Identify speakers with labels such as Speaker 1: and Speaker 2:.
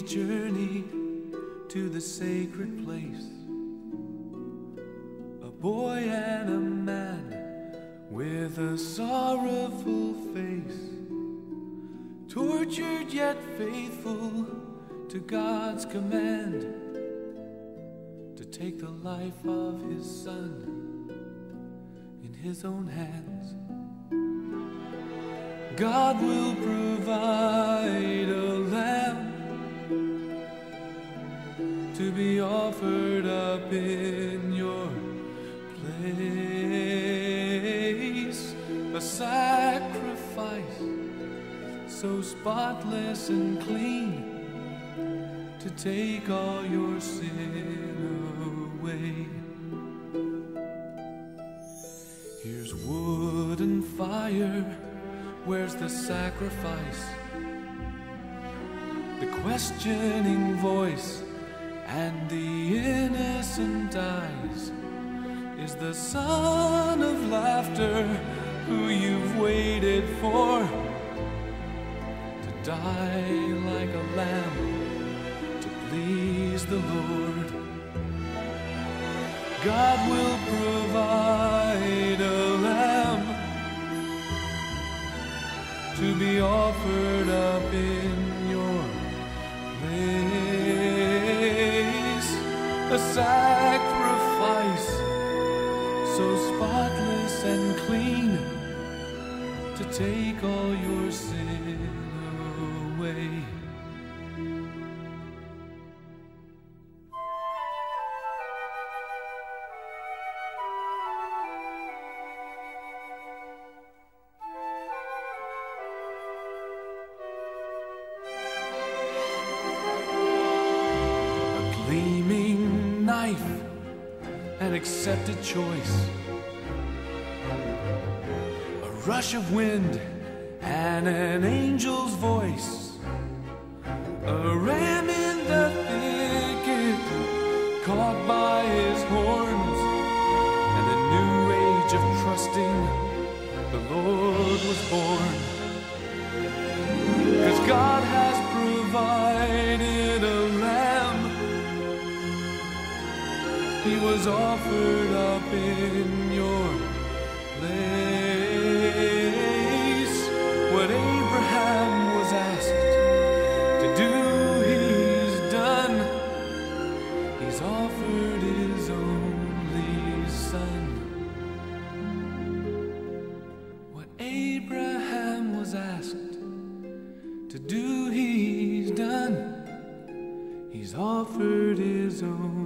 Speaker 1: journeyed to the sacred place. A boy and a man with a sorrowful face, tortured yet faithful to God's command, to take the life of his son in his own hands. God will provide a lamb to be offered up in your place, a sacrifice so spotless and clean, to take all your sin away. Here's wood and fire, where's the sacrifice? The questioning voice and the innocent eyes. Is the son of laughter who you've waited for to die like a lamb to please the Lord? God will provide a lamb to be offered up in your place, a sacrifice so spotless and clean, to take all your sin away. Gleaming knife, an accepted choice, a rush of wind and an angel's voice, a ram in the thicket caught by his horns, and a new age of trusting the Lord was born. 'Cause God has provided a lamb, he was offered up in your place. What Abraham was asked to do, he's done. He's offered his only son. What Abraham was asked to do, he's done. He's offered his own